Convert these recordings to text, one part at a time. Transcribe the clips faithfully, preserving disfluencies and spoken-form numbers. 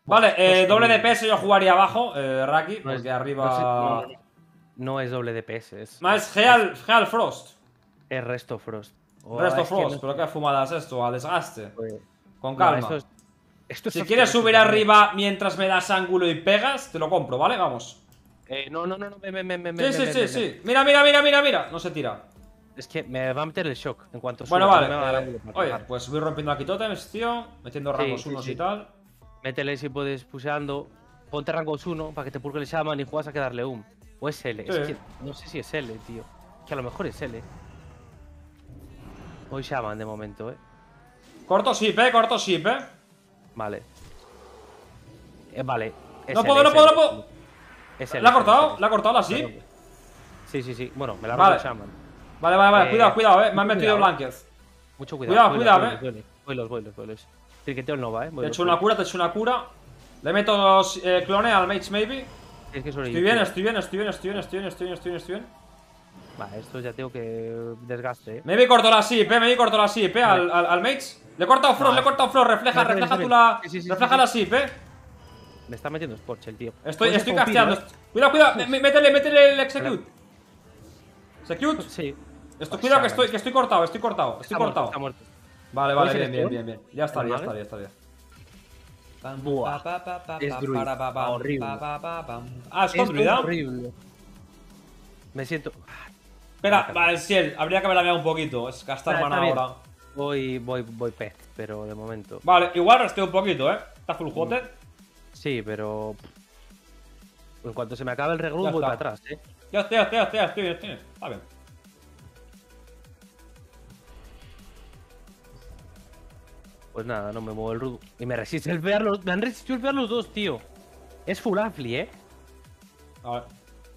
Vale, eh, Pues, doble eh, D P S yo jugaría abajo, eh, Raki, No es, porque no, arriba. es, no, no, no es doble D P S, es, Más es, es, Geal, Geal Frost. es Resto Frost. O Resto es que no Frost, sé, pero qué fumada es esto, a desgaste. pues, Con no, esto calma. es. Esto es Si quieres asqueroso subir también. arriba mientras me das ángulo y pegas, te lo compro, ¿vale? Vamos. Eh, no, no, no, no, ven, ven, ven, ven, Sí, ven, sí, ven, sí, ven, ven. sí. Mira, mira, mira, mira, mira. No se tira. Es que me va a meter el shock en cuanto Bueno, suba, no vale. me va a dar eh, ángulo para oye, pegar. pues voy rompiendo aquí totems, tío. Metiendo Sí, rangos sí, unos y sí. tal. Métele si puedes puseando. Ponte rangos uno para que te purgue el shaman y juegas a quedarle un. O es L. Es Sí. que no sé si es L, tío. Que a lo mejor es L. Voy shaman de momento, eh. Corto ship, eh, corto ship, eh. Vale. Eh, vale. Es No L, puedo, no es puedo, L, no puedo. es L, ¿La ha es L, cortado? es L. ¿La ha cortado la Perdón. ship? Sí, sí, sí. Bueno, me la ha Vale. roto el shaman. Vale, vale, vale. Eh, Cuidado, cuidado, eh. Me han mucho metido cuidado, Blankets. Mucho Cuidado, cuidado. cuidado, Voy, eh. voy, los, voy, los, voy, los. Triqueteo el Nova, eh. Voy Te he los, hecho voy una los. cura, te he hecho una cura. Le meto eh, clone al mage, maybe. Es que Estoy bien, estoy bien, estoy bien, estoy bien, estoy bien, estoy bien, estoy bien, estoy bien. Vale, esto ya tengo que desgaste, eh. Maybe corto la ship, eh. Maybe corto la ship, eh. Al, al, al mage. Le he cortado Frost, No, le he cortado Frost. Refleja, está bien, refleja está tú bien. la. Sí, sí, sí, refleja sí, la sí. ship, eh. Me está metiendo Scorch el tío. Estoy, Puede estoy ser Vampiro, casteando. ¿eh? Cuidado, cuidado. me- me- Métele, métele el execute. Execute. Sí. Esto, Oh, cuidado que Shaman. estoy, que estoy cortado, estoy cortado, estoy Está muerto, cortado. está muerto. Vale, ¿Puede vale, ser bien, bien, esto? bien, bien. Ya estaría, ya ¿El estaría, ya estaría. Buah. Es druid. Horrible. Ah, es Es con druida. horrible. Me siento. Espera, vale, sí, habría que haberla un poquito. Es gastar Está- mana está bien. ahora. Voy, voy, voy pez, pero de momento. Vale, igual resteo un poquito, eh. Está full hoted. Sí, pero. En cuanto se me acabe el regroup, Ya voy está. para atrás, eh. Ya estoy, ya estoy, ya estoy, ya estoy, ya estoy. Está bien. Pues nada, no me muevo el rudo. Y me resiste el pear los. Me han resistido el pear los dos, tío. Es full afli, eh. A ver.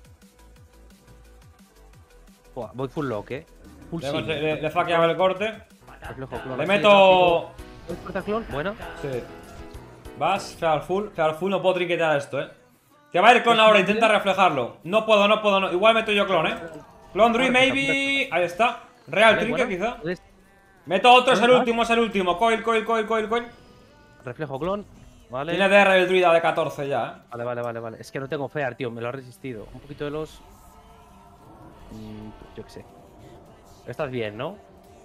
Buah, voy full lock, eh. Full Le, sim. le, le, le he flaqueado el corte. Reflejo clon Le así, meto. rápido. ¿Voy corta clon? Buena. Sí. Vas, feal full. Feal full, no puedo trinquetear esto, eh. Que va a ir clon ahora, intenta reflejarlo. No puedo, no puedo, no. Igual meto yo clon, eh. Clon druid, maybe. Ahí está. Real Vale, trinket, buena. quizá. Puedes- Meto otro, es el ¿Vas? último, es el último. Coil, coil, coil, coil, coil. Reflejo clon. Vale. Tiene D R el druida de catorce ya, eh. Vale, vale, vale, vale. Es que no tengo fear, tío. Me lo ha resistido. Un poquito de los. Mm, yo qué sé. Estás bien, ¿no?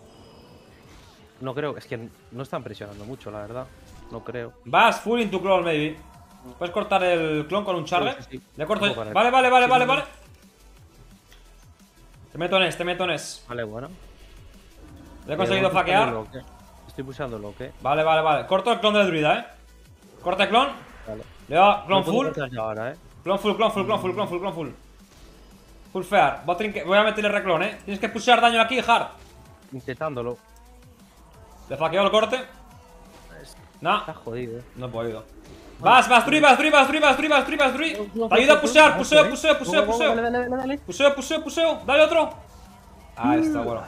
No creo. Es que no están presionando mucho, la verdad. No creo. Vas full into clone, maybe. Puedes cortar el clon con un charge. Sí, sí, sí. Le corto. Puedo poner. Vale, vale, vale, Sí, vale, sí, vale. Te meto en este, te meto en este. Vale, bueno. Le he conseguido Eh, voy flaquear. pulsando el lock, eh. Estoy pulsando lo que. Vale, vale, vale. Corto el clon del druida, eh. Corta el clon. Vale. Le da clon No puedo full. cortar ya ahora, eh. Clon full, clon full, clon full, clon full, clon full. Full fear. Voy a, trinque- voy a meterle reclon, eh. Tienes que pushar daño aquí, hard. Intentándolo. Le flaqueo el corte. Nah, Está jodido, eh. no he podido. Vas, vas, druid, vas, druid, vas, druid, vas, druid, vas, druid, vas, druid. Te ayuda a pusear, puseo, puseo, puseo, puseo. Dale, dale, dale, dale. Puseo, puseo, puseo. Dale otro. Ahí está, bueno.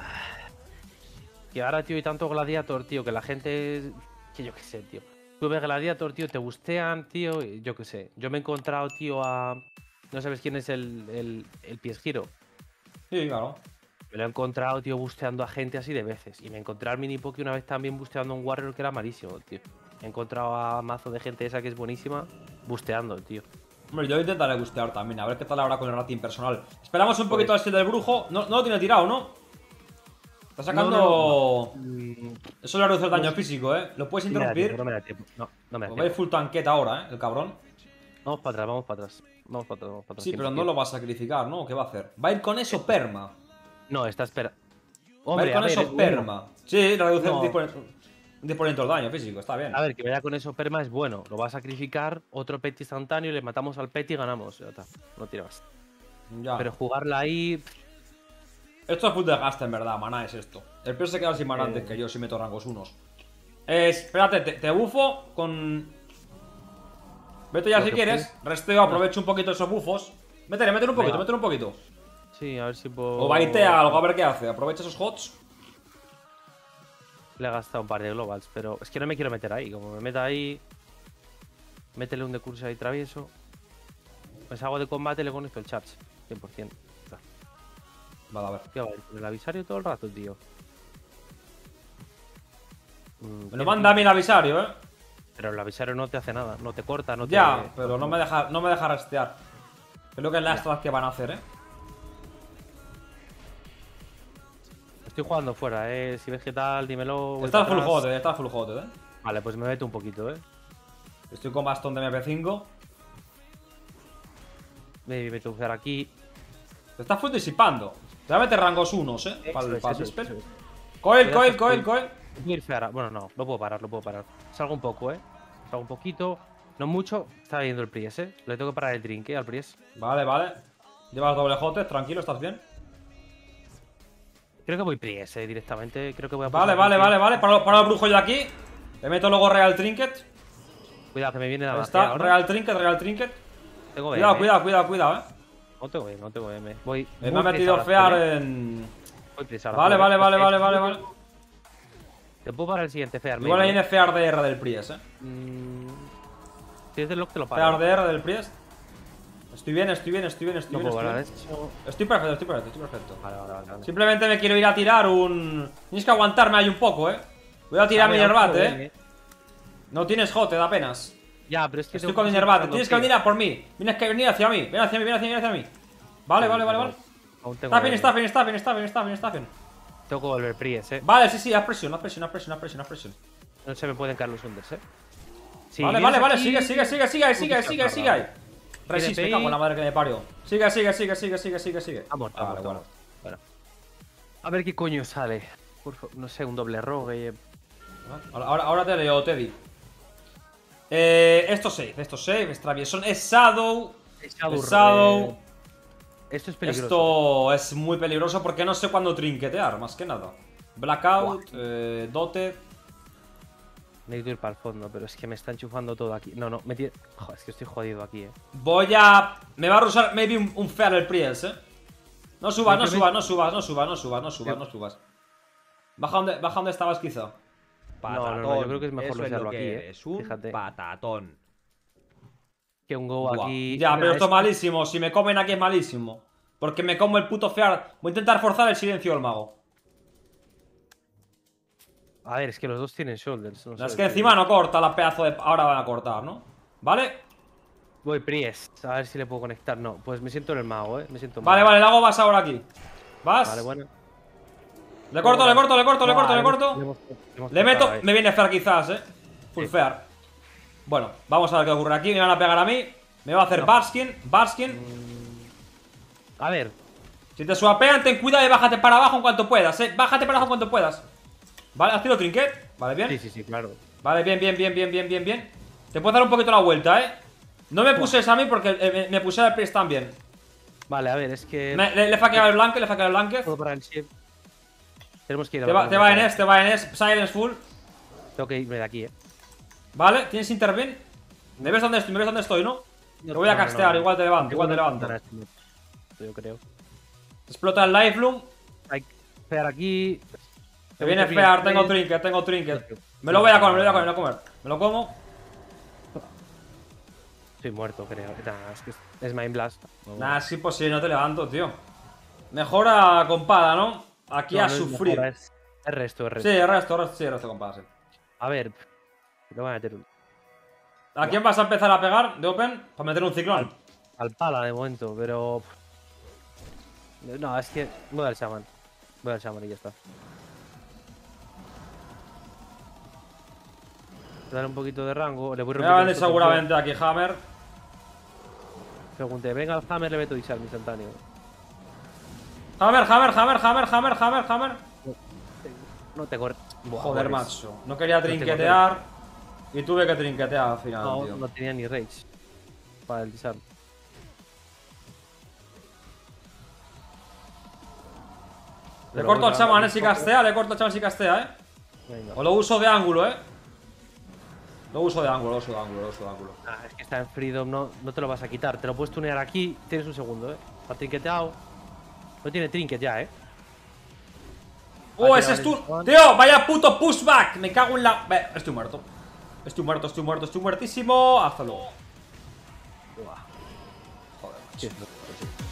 Y ahora, tío, hay tanto gladiator, tío, que la gente. Que yo qué sé, tío. Tú ves gladiator, tío, te bustean, tío, y yo qué sé. Yo me he encontrado, tío, a. No sabes quién es el, el, el pies giro. Sí, claro. Me lo he encontrado, tío, busteando a gente así de veces. Y me encontré al mini poke una vez también busteando a un warrior que era malísimo, tío. He encontrado a mazo de gente esa que es buenísima, busteando, tío. Hombre, yo intentaré bustear también, a ver qué tal ahora con el rating personal. Esperamos un poquito Pues- al set del brujo. No, no lo tiene tirado, ¿no? Está sacando. No, no, no. Mm, Eso le reduce el daño físico, ¿eh? ¿Lo puedes no me da tiempo, interrumpir? no me da tiempo. No, no me da Pues va a ir tiempo. full tanqueta ahora, ¿eh? El cabrón. Vamos para atrás, vamos para atrás. Vamos para atrás, vamos para atrás. Sí, pero cien por no cien. lo va a sacrificar, ¿no? ¿Qué va a hacer? Va a ir con eso perma. No, está espera. Va a ir Hombre, con a ver, eso es bueno. perma. Sí, le reduce No. un diez por ciento un diez por ciento el daño físico, está bien. A ver, que vaya con eso perma es bueno. Lo va a sacrificar, otro pet instantáneo, le matamos al pet y ganamos. Ya está, no tira más. Ya. Pero jugarla ahí. pff, Esto es full desgaste, en verdad, maná es esto. El peor se queda sin maná Eh. antes que yo si meto rangos unos. Eh, espérate, te, te bufo con. Vete ya Lo si que quieres. puedes. Resteo, aprovecho un poquito esos bufos. Métele, métele un poquito, Venga. métele un poquito. Sí, a ver si puedo. O baitea algo, a ver qué hace. Aprovecha esos hots. Le he gastado un par de globals, pero es que no me quiero meter ahí. Como me meta ahí. Métele un decurso ahí travieso. Pues hago de combate le conecto el charge. cien por cien. Está. Vale, a ver. ¿Qué va a ir con el avisario todo el rato, tío? Mm, Me lo tiene manda a mí el avisario, eh. Pero el avisario no te hace nada, no te corta, no te. Ya, pero no me deja, no me deja restear. Creo que es la Ya. strat que van a hacer, eh. Estoy jugando fuera, eh. Si ves qué tal, dímelo. voy Está para full atrás. hoted, está full hoted, eh. Vale, pues me meto un poquito, eh. Estoy con bastón de M P cinco. Me meto a usar aquí. Se está full disipando. Realmente rangos unos, eh. Para el Eso es, para el eso es, dispel. eso es. Coil, Cuidado, coil, que coil, estoy- coil. Voy a ir fuera. Bueno, no, lo puedo parar, lo puedo parar. Salgo un poco, eh. Salgo un poquito. No mucho. Está viendo el Pries, eh. Le tengo que parar el drink, eh, al Pries. Vale, vale. Llevas doble hoted, tranquilo, ¿estás bien? Creo que voy Pries, eh, directamente. Creo que voy a Vale, pulsar vale, el vale, Pries. vale. Para, para el brujo yo aquí. Le meto luego Real Trinket. Cuidado, que me viene la Ahí magia está, ahora. Real Trinket, Real Trinket. Tengo Cuidado, B M, cuidado, cuidado, cuidado, eh. No tengo B M, no tengo B M. Voy. Eh, muy me ha Pries metido ahora, fear eh. en. Voy Pries ahora, Vale, eh. vale, vale, Es- vale, vale, vale. Te puedo parar el siguiente Fear, Igual ahí maybe, viene fear D R del Pries, eh. eh. Mm, Si es del lock, te lo Fear paro. D R del Pries. Estoy bien, estoy bien, estoy bien, estoy No bien. puedo Estoy, parar bien. eso. Estoy perfecto, estoy perfecto, estoy perfecto. Vale, vale, vale. vale. Simplemente me quiero ir a tirar un. Tienes que aguantarme ahí un poco, eh. Voy a tirar mi Vale, Nervate, otro eh. B M. No tienes hoted apenas. Ya, pero es que Estoy tengo con mi seguir Nervate. usando Tienes que Fear. venir a por mí. Tienes que venir hacia mí. Ven hacia mí, ven hacia mí, ven hacia mí. Vale, vale, vale, vale. Aún tengo Está bien, B M. está bien, está bien, está bien, está bien, está bien. Tengo que volver Pries, eh. Vale, sí, sí, haz presión, haz presión, haz presión, haz presión, haz presión. No se me pueden caer los unders, eh. Si Vale, vienes vale, vale, aquí- sigue, sigue, sigue, sigue, ahí, sigue, ahí, Uy, sigue, ahí, sigue ahí. Resiste, me P I. cago en la madre que me parió. Sigue, sigue, sigue, sigue, sigue, sigue, sigue. Ha muerto, Ah, ha vale, muerto, bueno. ha muerto. Bueno. A ver qué coño sale. Por favor, no sé, un doble rogue. Ahora, ahora, ahora te leo, Teddy. Eh, esto safe, esto safe, es Travieson, es Shadow. Es Shadow, Es Shadow. eh, Esto es peligroso. Esto es muy peligroso porque no sé cuándo trinquetear, más que nada. Blackout, eh, Dotted. Necesito ir para el fondo, pero es que me está enchufando todo aquí. No, no, me tiene. Joder, es que estoy jodido aquí, eh. Voy a. Me va a rusar, maybe un, un fair el Pries, eh. No subas, no Simplemente- subas, no subas, no subas, no subas, no subas, no subas. Baja donde, baja donde estabas, quizá. No, no, no, yo creo que es mejor Eso luciarlo lo que aquí, eh. Es un Fíjate. patatón. Que un go Buah. aquí. Ya, Nah, pero esto es- es malísimo. Si me comen aquí es malísimo. Porque me como el puto fear. Voy a intentar forzar el silencio del mago. A ver, es que los dos tienen shoulders. No sé Es qué- que encima no corta la pedazo de. Ahora van a cortar, ¿no? ¿Vale? Voy Pries, a ver si le puedo conectar. No, pues me siento en el mago, eh. Me siento Vale, mago. vale, le hago vas ahora aquí. ¿Vas? Vale, bueno. Le corto, le corto, le corto, le Buah, corto, le hemos- corto. hemos- hemos Le meto. cortado, eh. Me viene fear quizás, eh. Full Sí. fear. Bueno, vamos a ver qué ocurre aquí. Me van a pegar a mí. Me va a hacer No. Barskin. Barskin. A ver, Si te swapean, ten cuidado y bájate para abajo en cuanto puedas, eh. Bájate para abajo en cuanto puedas. Vale, has tirado trinket. Vale, bien. sí, sí, sí, claro. Vale, bien, bien, bien, bien, bien, bien, bien. Te puedo dar un poquito la vuelta, eh. No me puse esa a mí porque eh, me, me puse al Priest también. Vale, a ver, es que. Me- le, le he hackeado el blanque, le he hackeado el blanque. Puedo parar el shift. Tenemos que ir a Te la va, te va en ronda, es, te va en es. Silence full. Tengo que irme de aquí, eh. Vale, tienes interven. ¿Me ves dónde estoy? ¿Me ves dónde estoy, no? Te voy a No, no, castear, no. igual te levanto, Tengo igual te una levanto. ventana este momento, Yo creo. Explota el life bloom. Hay que esperar aquí. Te viene que fear, bien, tengo eh. trinket, tengo trinket. Me lo voy a comer, me lo voy a comer, me lo voy a comer. Me lo como. Estoy muerto, creo. Nah, es que es- es Mind Blast. No, Nah, es imposible, no te levanto, tío. Mejora compada, ¿no? Aquí no, a no es sufrir. mejora, es, es resto, es resto. Sí, el resto, el resto, sí, el resto compada, sí. A ver, le voy a meter un. ¿A quién vas a empezar a pegar de Open? Para meter un ciclón. Al pala de momento, pero. No, es que. Voy al shaman. Voy al shaman y ya está. Dar un poquito de rango. Le voy Me rompiendo va a venir los otros seguramente aquí Hammer. dos. Pregunté, venga al hammer, le meto disarm instantáneo. Hammer, Hammer, Hammer, Hammer, Hammer, Hammer, Hammer. No tengo. Buah, Joder, pues, macho. No quería tengo trinquetear. Y tuve que trinquetear al final, No, tío. no tenía ni rage. Para el disarm. Le Pero corto al voy a- chamán, eh, si castea, le corto al chamán si castea, eh. Venga. O lo uso de ángulo, eh. Lo uso de ángulo, lo uso de ángulo, lo uso de ángulo. Ah, es que está en Freedom, no, no te lo vas a quitar. Te lo puedes tunear aquí, tienes un segundo, eh. Está trinqueteado. No tiene trinket ya, eh. ¡Oh, Ah, ese tira, es tú! vale. ¡Tío! ¡Vaya puto pushback! Me cago en la. Ve, estoy muerto. Estoy muerto, estoy muerto, estoy muertísimo. Hasta luego. Buah. Joder, macho. Sí, no, sí.